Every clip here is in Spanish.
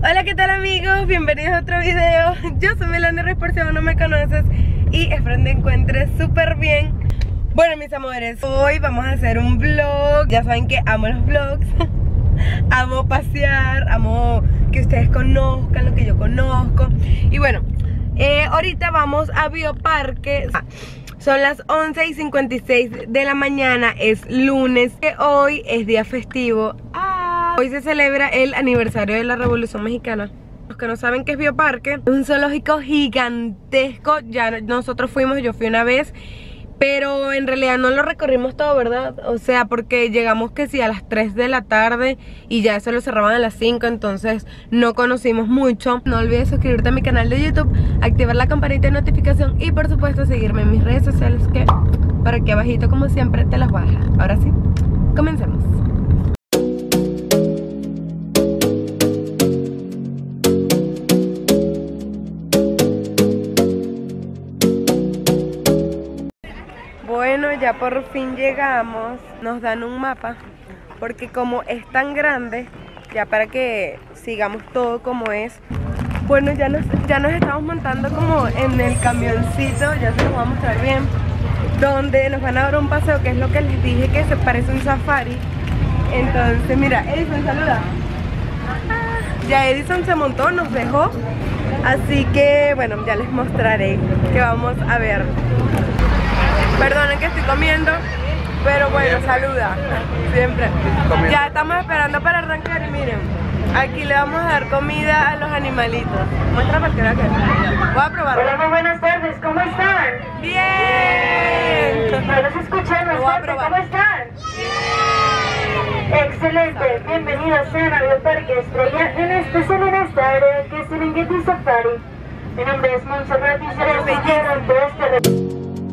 Hola, ¿qué tal amigos? Bienvenidos a otro video. Yo soy Melanie Reyes por si aún no me conoces y espero que te encuentres súper bien. Bueno, mis amores, hoy vamos a hacer un vlog. Ya saben que amo los vlogs. Amo pasear, amo que ustedes conozcan lo que yo conozco. Y bueno, ahorita vamos a Bioparque. Son las 11:56 de la mañana, es lunes, que hoy es día festivo. Hoy se celebra el aniversario de la Revolución Mexicana. Los que no saben qué es Bioparque, es un zoológico gigantesco. Ya nosotros fuimos, yo fui una vez, pero en realidad no lo recorrimos todo, ¿verdad? O sea, porque llegamos que sí a las 3 de la tarde y ya eso lo cerraban a las 5, entonces no conocimos mucho. No olvides suscribirte a mi canal de YouTube, activar la campanita de notificación y por supuesto seguirme en mis redes sociales, que por aquí abajito como siempre te las voy a dejar. Ahora sí, comencemos. Bueno, ya por fin llegamos. Nos dan un mapa porque como es tan grande, ya para que sigamos todo como es. Bueno, ya nos estamos montando como en el camioncito. Ya se los voy a mostrar bien, donde nos van a dar un paseo, que es lo que les dije, que se parece a un safari. Entonces mira, Edison, saluda. Ya Edison se montó, nos dejó. Así que bueno, ya les mostraré que vamos a ver. Perdonen que estoy comiendo, pero bueno, saluda, siempre. Ya estamos esperando para arrancar y miren, aquí le vamos a dar comida a los animalitos. Muestra para que vean que voy a probar. Hola, muy buenas tardes, ¿cómo están? ¡Bien! No los escuché, no Voy a sé, probar. ¿cómo están? Excelente, bienvenidos sean a Bioparque Estrella, en especial en esta área que es Serengeti Safari. Mi nombre es Montserrat y seré el guiador de este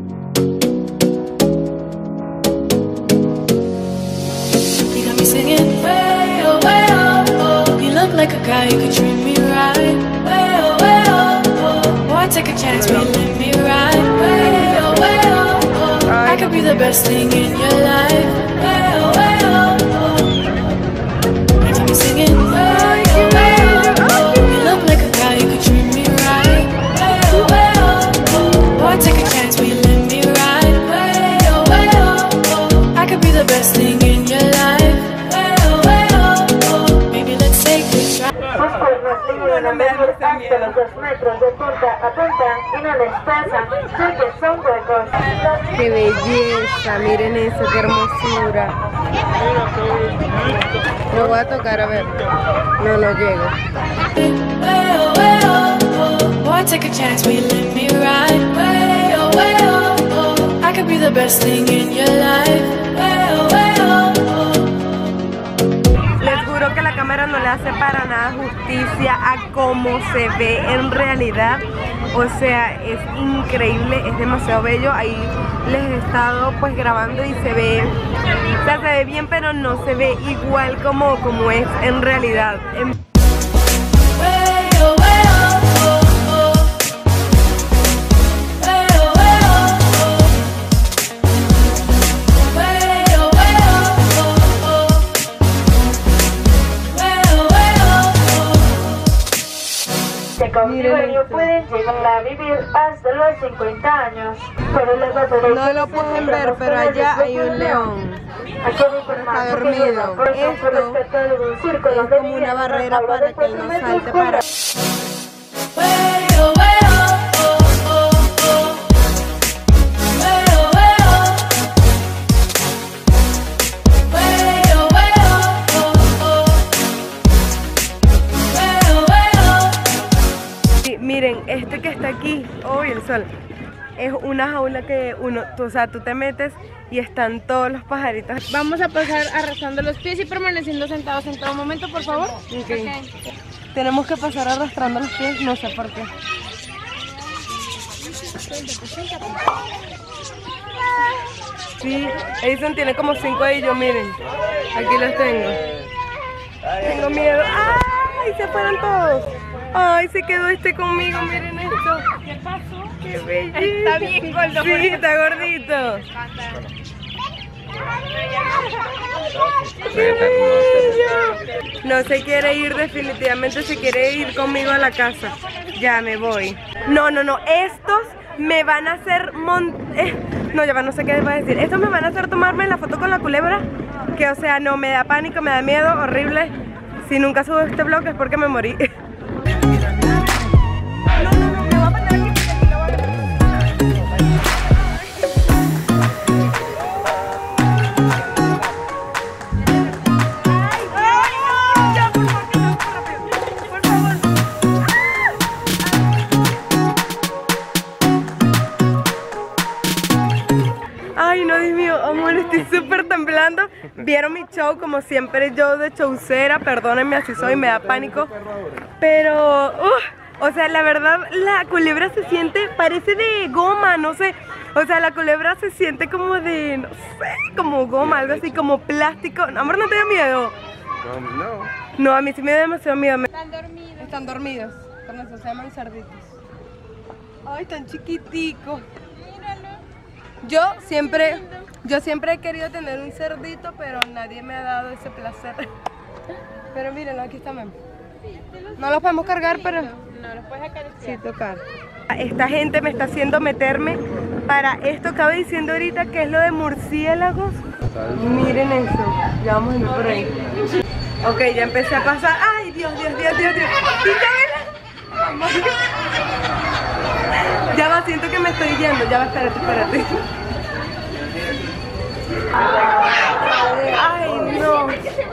singing way oh, oh. You look like a guy who could treat me right. Way oh, oh. Boy, take a chance, will you let me ride? Way oh. I could be the best thing in your life. Way oh. You got me singing way oh. You look like a guy who could treat me right. Way oh. Boy, take a chance, will you let me ride? Way oh. I could be the best thing in your life. Sus cuernos llegan a medir hasta los 2 metros de punta a punta y no les pasa, ya que son huecos. ¡Qué belleza! Miren eso, qué hermosura. Lo voy a tocar, a ver. No llego. Boy, take a chance, will you let me ride? I could be the best thing in your life. Les juro que la cámara no le hace para nada justicia a cómo se ve en realidad. O sea, es increíble, es demasiado bello. Ahí les he estado pues grabando y se ve, o sea, se ve bien, pero no se ve igual como es en realidad. Cautiverio pueden llegar a vivir hasta los 50 años, pero No lo pueden ver, pero allá hay un león. Está dormido. Esto es como una barrera para que él no salte para... Miren, este que está aquí, hoy el sol, es una jaula que tú te metes y están todos los pajaritos. Vamos a pasar arrastrando los pies y permaneciendo sentados en todo momento, por favor. Okay. Tenemos que pasar arrastrando los pies, no sé por qué. Sí, Edison tiene como 5 de ellos, miren. Aquí los tengo. Tengo miedo. ¡Ay! Se fueron todos. ¡Ay! Se quedó este conmigo, miren esto. ¿Qué pasó? ¡Qué belleza! Está bien gordo. Sí, está gordito. No se quiere ir, definitivamente se quiere ir conmigo a la casa. Ya me voy. No, estos me van a hacer no, ya va, no sé qué va a decir. Estos me van a hacer tomarme la foto con la culebra. Que o sea, no, me da pánico, me da miedo, horrible. Si nunca subo este vlog es porque me morí. Ay, no, Dios mío, amor, estoy súper temblando. Vieron mi show, como siempre yo de showcera, perdónenme, así soy, me da pánico. Pero, o sea, la verdad, la culebra se siente, parece de goma, no sé. O sea, la culebra se siente como de, no sé, como goma, algo así, como plástico. Amor, ¿no te da miedo? No. No, a mí sí me da demasiado miedo. Están dormidos. Están dormidos, con eso se llaman cerditos. Ay, tan chiquiticos. Yo siempre he querido tener un cerdito, pero nadie me ha dado ese placer. Pero mírenlo, aquí está Memo. No los podemos cargar, pero No los puedes acariciar. sí tocar. Esta gente me está haciendo meterme para esto. Acaba diciendo ahorita que es lo de murciélagos. Miren eso, ya vamos a ir por ahí. Ok, ya empecé a pasar. Ay, Dios. Ya va, siento que me estoy yendo. Ya va, espérate. Ay, no.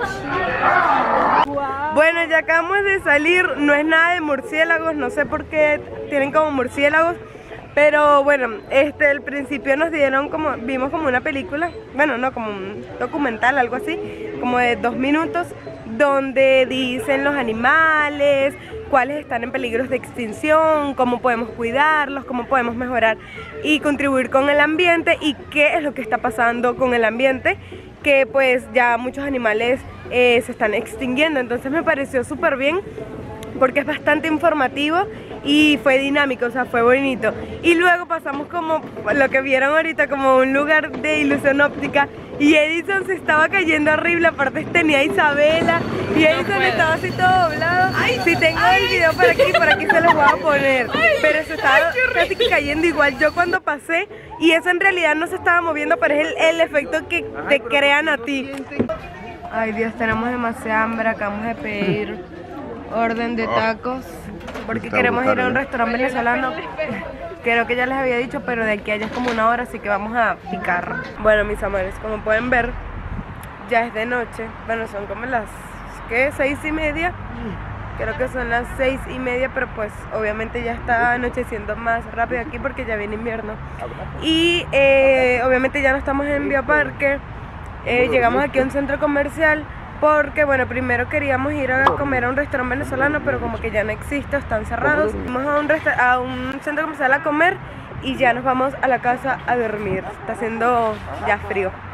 Bueno, ya acabamos de salir. No es nada de murciélagos. No sé por qué tienen como murciélagos. Pero bueno, al principio nos dieron como, vimos como una película, bueno, no, como un documental, algo así, como de 2 minutos, donde dicen los animales, cuáles están en peligros de extinción, cómo podemos cuidarlos, cómo podemos mejorar y contribuir con el ambiente y qué es lo que está pasando con el ambiente, que pues ya muchos animales se están extinguiendo. Entonces me pareció súper bien porque es bastante informativo y fue dinámico, o sea, fue bonito. Y luego pasamos como lo que vieron ahorita, como un lugar de ilusión óptica, y Edison se estaba cayendo horrible. Aparte tenía a Isabela y Edison estaba así todo doblado. Si tengo el video por aquí se los voy a poner. Pero se estaba casi que cayendo igual yo cuando pasé, y eso en realidad no se estaba moviendo, pero es el efecto que te crean a ti. Ay Dios, tenemos demasiada hambre, acabamos de pedir orden de tacos porque queremos ir a un restaurante venezolano. Creo que ya les había dicho, pero de aquí a allá es como 1 hora, así que vamos a picar. Bueno, mis amores, como pueden ver, ya es de noche. Bueno, son como las, ¿qué? 6:30. Creo que son las 6:30, pero pues obviamente ya está anocheciendo más rápido aquí porque ya viene invierno. Y obviamente ya no estamos en Bioparque. Llegamos aquí a un centro comercial porque, bueno, primero queríamos ir a comer a un restaurante venezolano, pero como que ya no existe, están cerrados. Fuimos a un centro comercial a comer y ya nos vamos a la casa a dormir. Está haciendo ya frío.